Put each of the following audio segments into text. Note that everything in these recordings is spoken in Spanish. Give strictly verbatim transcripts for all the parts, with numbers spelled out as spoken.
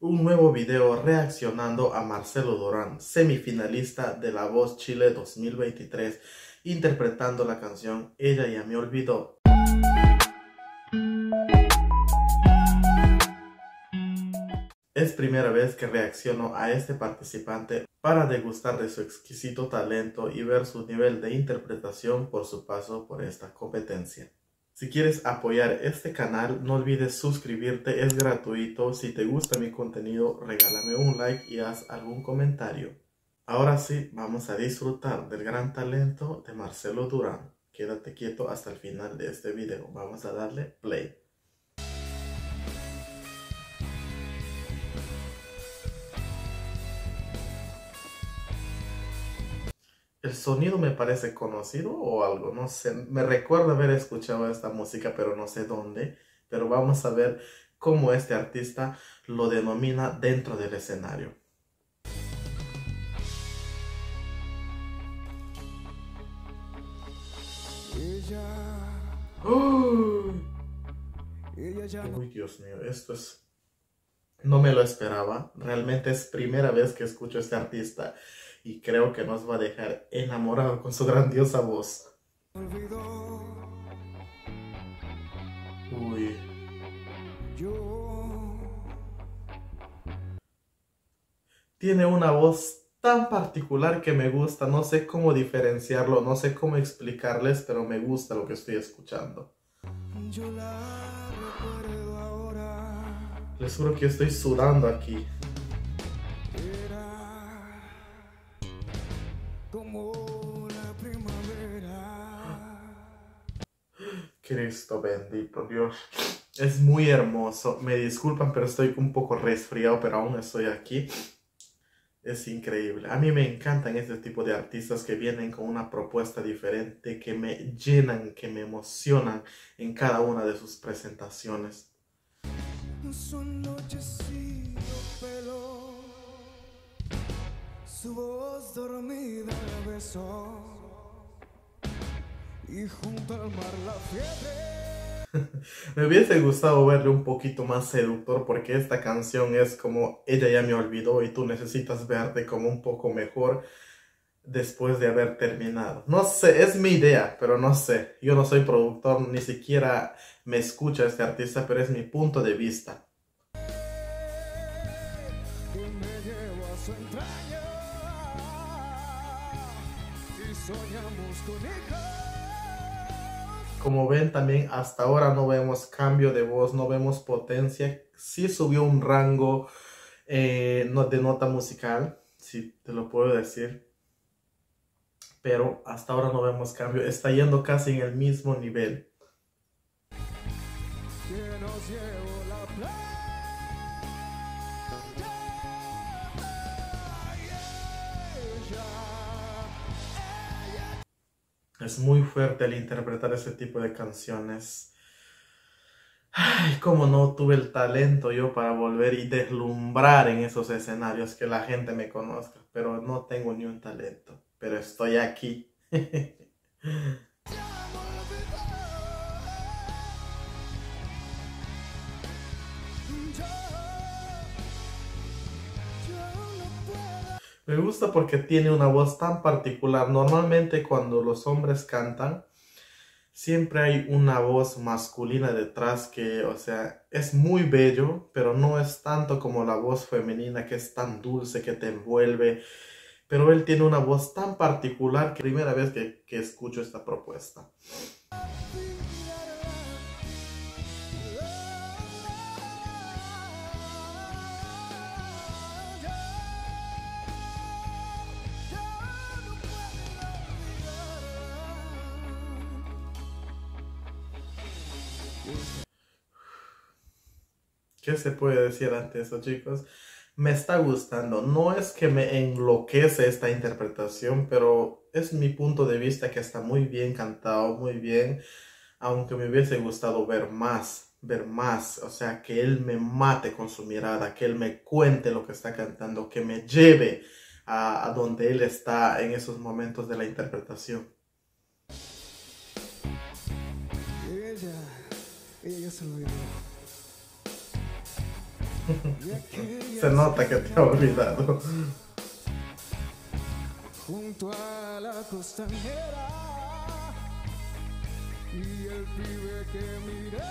un nuevo video reaccionando a Marcelo Durán, semifinalista de La Voz Chile dos mil veintitrés, interpretando la canción Ella ya me olvidó. Es primera vez que reacciono a este participante para degustar de su exquisito talento y ver su nivel de interpretación por su paso por esta competencia. Si quieres apoyar este canal, no olvides suscribirte, es gratuito. Si te gusta mi contenido, regálame un like y haz algún comentario. Ahora sí, vamos a disfrutar del gran talento de Marcelo Durán. Quédate quieto hasta el final de este video. Vamos a darle play. El sonido me parece conocido o algo, no sé, me recuerda haber escuchado esta música, pero no sé dónde. Pero vamos a ver cómo este artista lo denomina dentro del escenario. ¡Oh! Uy, Dios mío, esto es... No me lo esperaba, realmente es primera vez que escucho a este artista y creo que nos va a dejar enamorado con su grandiosa voz. Uy. Tiene una voz tan particular que me gusta, no sé cómo diferenciarlo, no sé cómo explicarles, pero me gusta lo que estoy escuchando. Yo la recuerdo ahora. Les juro que estoy sudando aquí. Era como la primavera. Cristo bendito, Dios. Es muy hermoso. Me disculpan, pero estoy un poco resfriado, pero aún estoy aquí. Es increíble. A mí me encantan este tipo de artistas que vienen con una propuesta diferente, que me llenan, que me emocionan en cada una de sus presentaciones. Su anochecido pelo, su voz dormida la besó, y junto al mar la fiebre. Me hubiese gustado verle un poquito más seductor, porque esta canción es como Ella ya me olvidó y tú necesitas verte como un poco mejor después de haber terminado. No sé, es mi idea, pero no sé. Yo no soy productor, ni siquiera me escucha este artista, pero es mi punto de vista. Como ven, también hasta ahora no vemos cambio de voz, no vemos potencia. Sí subió un rango eh, de nota musical, si te lo puedo decir. Pero hasta ahora no vemos cambio. Está yendo casi en el mismo nivel. Es muy fuerte el interpretar ese tipo de canciones. Ay, cómo no tuve el talento yo para volver y deslumbrar en esos escenarios, que la gente me conozca. Pero no tengo ni un talento. Pero estoy aquí. Me gusta porque tiene una voz tan particular. Normalmente cuando los hombres cantan, siempre hay una voz masculina detrás que, o sea, es muy bello, pero no es tanto como la voz femenina, que es tan dulce, que te envuelve. Pero él tiene una voz tan particular que es la primera vez que, que escucho esta propuesta. ¿Qué se puede decir ante eso, chicos? Me está gustando. No es que me enloquece esta interpretación, pero es mi punto de vista que está muy bien cantado, muy bien. Aunque me hubiese gustado ver más, ver más. O sea, que él me mate con su mirada, que él me cuente lo que está cantando, que me lleve a, a donde él está en esos momentos de la interpretación. Ella, ella ya se lo olvidó. Se nota que te ha olvidado. Junto a la costanera y el pibe que miré.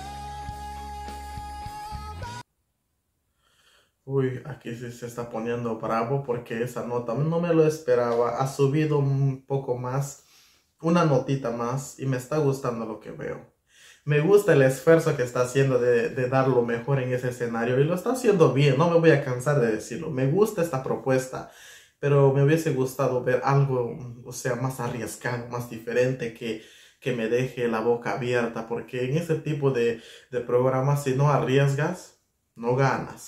Uy, aquí sí se está poniendo bravo porque esa nota no me lo esperaba. Ha subido un poco más, una notita más, y me está gustando lo que veo. Me gusta el esfuerzo que está haciendo de, de dar lo mejor en ese escenario, y lo está haciendo bien, no me voy a cansar de decirlo. Me gusta esta propuesta, pero me hubiese gustado ver algo, o sea, más arriesgado, más diferente, que, que me deje la boca abierta, porque en ese tipo de, de programas, si no arriesgas, no ganas.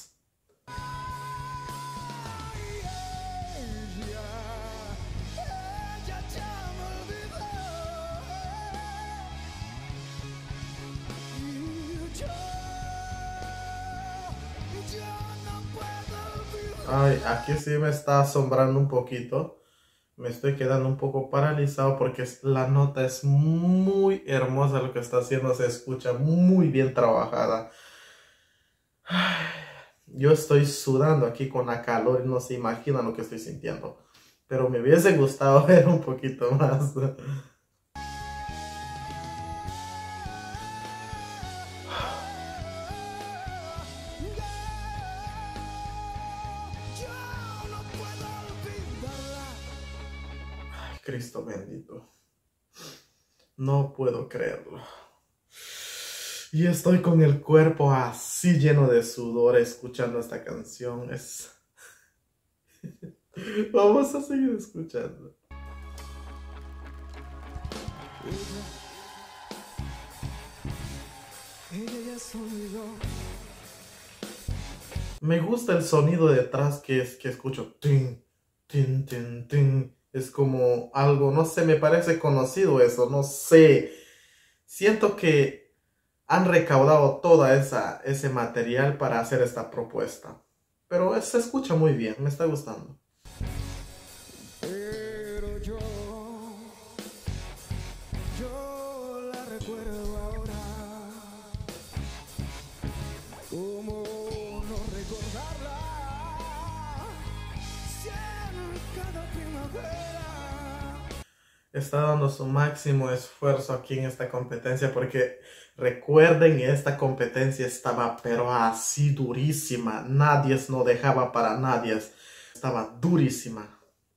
Ay, aquí sí me está asombrando un poquito. Me estoy quedando un poco paralizado porque es- la nota es muy hermosa lo que está haciendo. Se escucha muy bien trabajada. Ay, yo estoy sudando aquí con la calor y no se imaginan lo que estoy sintiendo. Pero me hubiese gustado ver un poquito más. Ay, Cristo bendito. No puedo creerlo. Y estoy con el cuerpo así lleno de sudor escuchando esta canción. Es... Vamos a seguir escuchando. Ella ya se olvidó. Me gusta el sonido detrás que es que escucho. Tin, tin, tin, tin. Es como algo, no sé, me parece conocido eso, no sé. Siento que han recaudado toda esa ese material para hacer esta propuesta. Pero es- se escucha muy bien, me está gustando. Pero yo, yo la recuerdo ahora. ¿Cómo no recordarla? Si en cada primavera. Está dando su máximo esfuerzo aquí en esta competencia, porque recuerden, esta competencia estaba pero así durísima. Nadie no dejaba para nadie. Estaba durísima.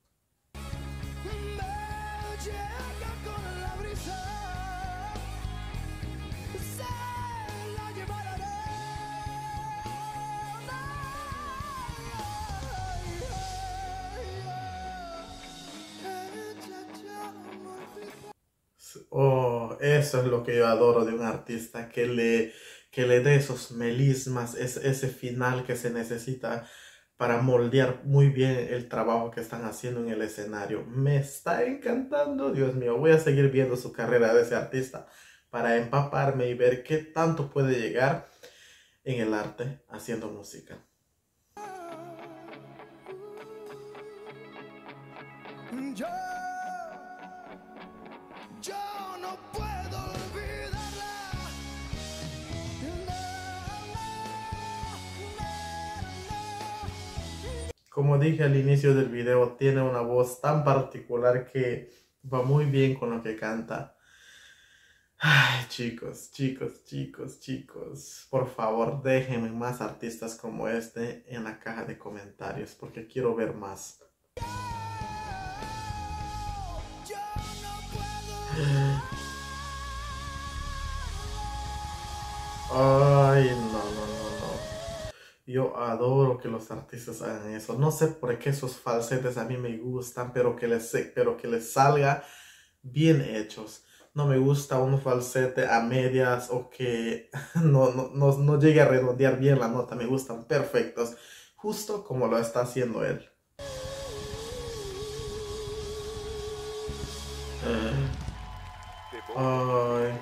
Oh, eso es lo que yo adoro de un artista, que le, que le dé esos melismas, ese, ese final que se necesita para moldear muy bien el trabajo que están haciendo en el escenario. Me está encantando, Dios mío. Voy a seguir viendo su carrera de ese artista para empaparme y ver qué tanto puede llegar en el arte haciendo música. Yo, yo no puedo olvidarla. Como dije al inicio del video, tiene una voz tan particular que va muy bien con lo que canta. Ay, chicos, chicos, chicos, chicos, por favor, déjenme más artistas como este en la caja de comentarios, porque quiero ver más. Ay, no, no, no, no. Yo adoro que los artistas hagan eso. No sé por qué esos falsetes a mí me gustan, pero que les, pero que les salga bien hechos. No me gusta un falsete a medias o que no, no, no, no llegue a redondear bien la nota. Me gustan perfectos, justo como lo está haciendo él. Ay.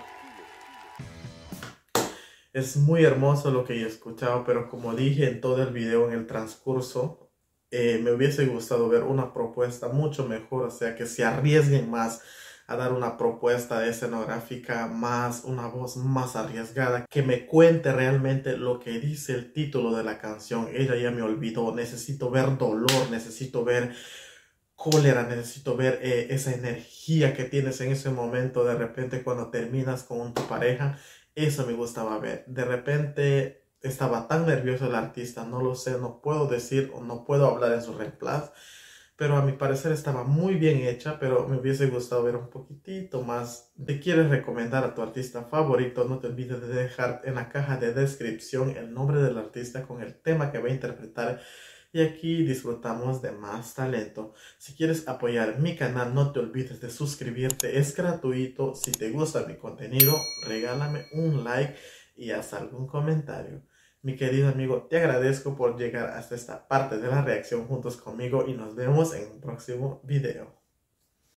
Es muy hermoso lo que yo he escuchado, pero como dije en todo el video, en el transcurso, eh, me hubiese gustado ver una propuesta mucho mejor, o sea, que se arriesguen más a dar una propuesta escenográfica más, una voz más arriesgada, que me cuente realmente lo que dice el título de la canción. Ella ya me olvidó, necesito ver dolor, necesito ver cólera, necesito ver eh, esa energía que tienes en ese momento de repente cuando terminas con tu pareja. Eso me gustaba ver. De repente estaba tan nervioso el artista, no lo sé, no puedo decir o no puedo hablar en su reemplazo, pero a mi parecer estaba muy bien hecha, pero me hubiese gustado ver un poquitito más. ¿Te quieres recomendar a tu artista favorito? No te olvides de dejar en la caja de descripción el nombre del artista con el tema que va a interpretar. Y aquí disfrutamos de más talento. Si quieres apoyar mi canal, no te olvides de suscribirte. Es gratuito. Si te gusta mi contenido, regálame un like y haz algún comentario. Mi querido amigo, te agradezco por llegar hasta esta parte de la reacción juntos conmigo y nos vemos en un próximo video.